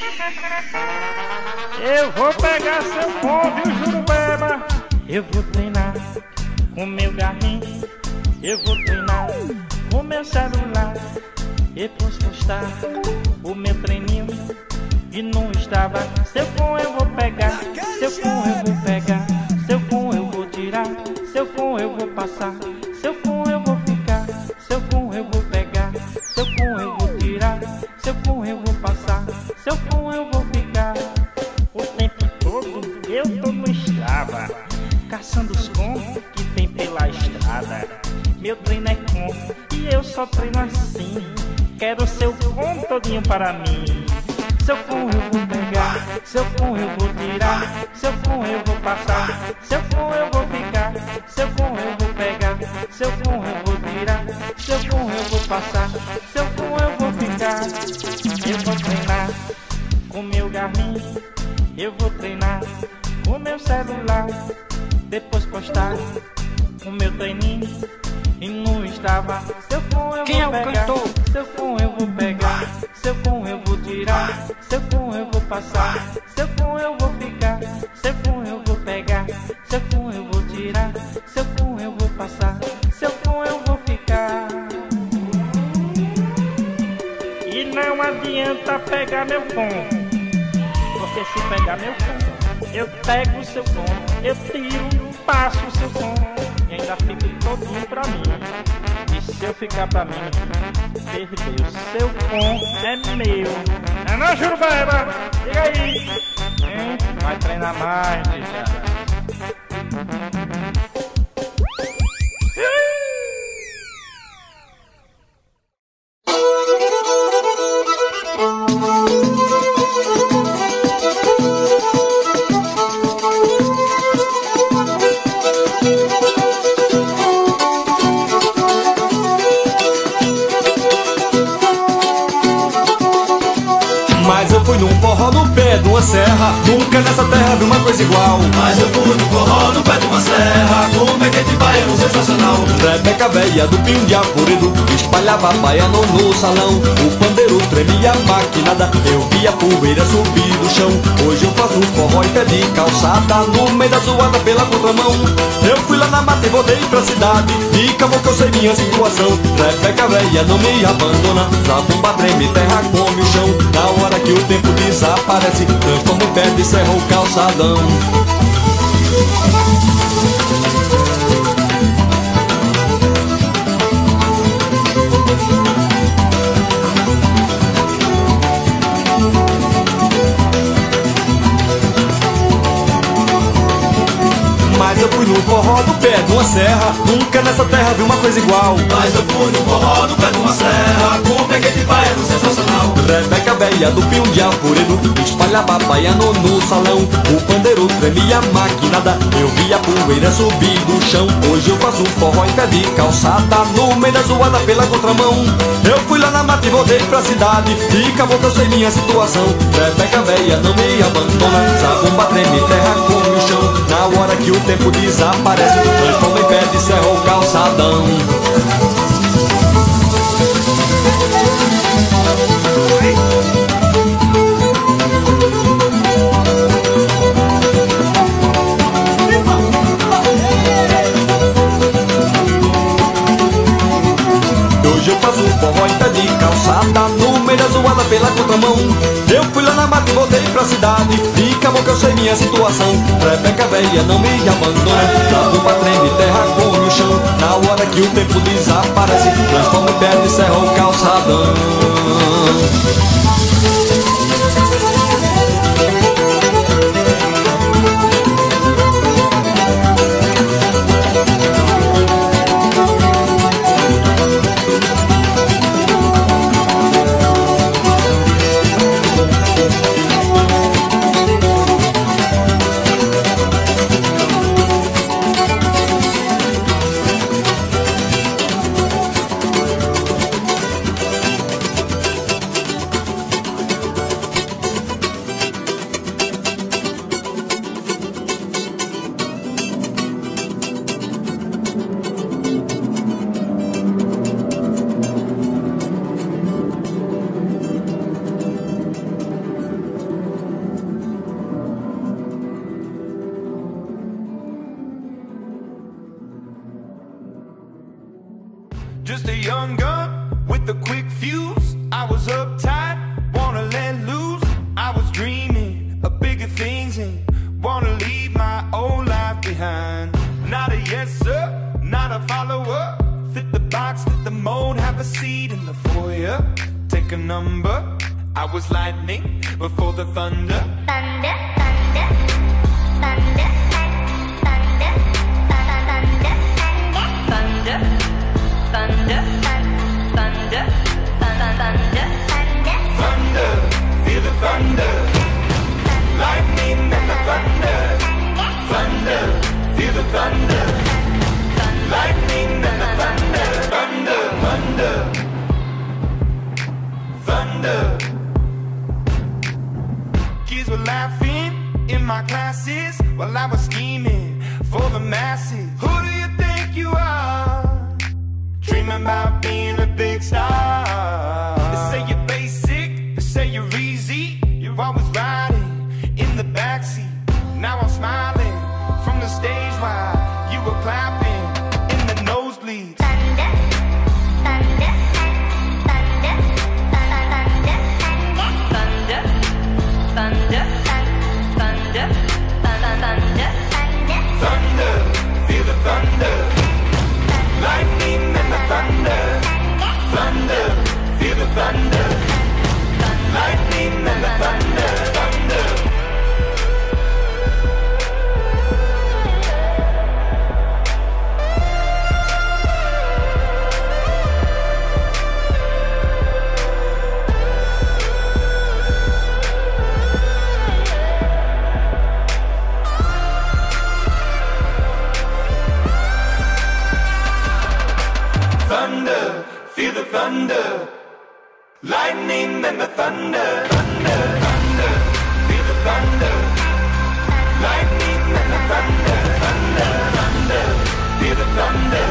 Eu vou pegar seu pão, viu, Jurubeba? Eu vou treinar com meu Garmin. Eu vou treinar com meu celular. Depois postar o meu treininho e não estava. Seu pão eu vou pegar, seu pão eu vou pegar, seu pão eu vou tirar, seu pão eu vou passar, seu pão eu vou ficar, seu pão eu vou pegar, seu pão eu vou tirar, seu pão eu vou passar, seu pão eu vou ficar. O tempo todo eu tô no Strava, caçando os pontos que tem pela estrada. Meu treino é com e eu só treino assim. Quero seu pão todinho para mim. Seu pão eu vou pegar, seu pão eu vou tirar, seu pão eu vou passar, seu pão eu vou ficar, seu pão eu vou pegar, seu pão eu vou tirar, seu pão eu vou passar, seu pão eu vou ficar. Eu vou treinar com meu Garmin, eu vou treinar com meu celular. Depois postar o meu treininho e não estava. Seu pão eu Quem vou é o pegar, cantor? seu pão eu vou pegar, seu pão eu vou tirar, seu pão eu vou passar, seu pão eu vou ficar, seu pão eu vou pegar, seu pão eu vou tirar, seu pão eu vou passar, seu pão eu vou ficar. E não adianta pegar meu pão, porque se pegar meu pão, eu pego o seu pão, eu tiro, passo o seu pão e ainda fico todinho pra mim. E se eu ficar pra mim, perdeu. Seu pão é meu. É não, Jurubeba? Diga aí. Hein? Vai treinar mais, deixa. Mas eu fui num forró no pé de uma serra, nunca nessa terra vi uma coisa igual. Mas eu fui no forró no pé de uma serra, com um mequete baiano sensacional. Rebeca véia do pinho de apurido espalhava baiano no salão. O pandeiro tremia maquinada, eu via poeira subir do chão. Hoje eu faço forró em pé de calçada, no meio da zoada pela contramão. Eu fui lá na mata e voltei pra cidade, e acabou que eu sei minha situação. Rebeca véia não me abandona, zabumba treme, terra come o chão. Na hora que o tempo desaparece, transforma em pé de serra o calçadão. Mas eu fui no forró do pé de uma serra, nunca nessa terra vi uma coisa igual. Mas eu fui no forró no pé de uma serra, com um mequete baiano sensacional. Rebeca véia do pinho de apurido espalhava baiano no salão. O pandeiro tremia maquinada, eu via poeira subir do chão. Hoje eu faço forró em pé de calçada, no meio da zoada pela contramão. Eu fui lá na mata e voltei pra cidade, e acabou que eu sei minha situação. Rebeca véia não me abandona, zabumba treme, terra come o chão. Na hora que o tempo desaparece, transforma em pé de serra o calçadão. Hoje eu faço forró em pé de calçada, no meio da zoada pela contramão. Eu fui lá na mata e voltei pra cidade, e acabou que eu sei minha situação. Rebeca véia não me abandona, zabumba treme, terra come o chão. Na hora que o tempo desaparece, transforma em pé de serra o calçadão. just a young gun with a quick fuse. I was uptight, wanna let loose. I was dreaming of bigger things and wanna leave my old life behind. Not a yes sir, not a follower. Fit the box, fit the mold, have a seat in the foyer. Take a number. I was lightning before the thunder. Thunder, thunder, thunder, thunder, thunder, thunder, thunder, thunder, thunder, thunder, feel the thunder. Lightning and the thunder. Thunder, feel the thunder. Lightning and the thunder. Thunder, thunder, thunder. Kids were laughing in my classes while I was scheming for the masses. Who do you think you are? Dreaming about being a big star. They say you're basic, they say you're easy. You're always riding in the backseat. Now I'm smiling from the stage while you were clapping in the nosebleeds. thunder, thunder, thunder, thunder, thunder, thunder, thunder, thunder, Thunder, feel the thunder. Lightning and the thunder. Thunder, feel the thunder. Lightning and the thunder. Thunder. Thunder, feel the thunder. Lightning and the thunder. Thunder, thunder, feel the thunder. Lightning and the thunder. Thunder, thunder, feel the thunder.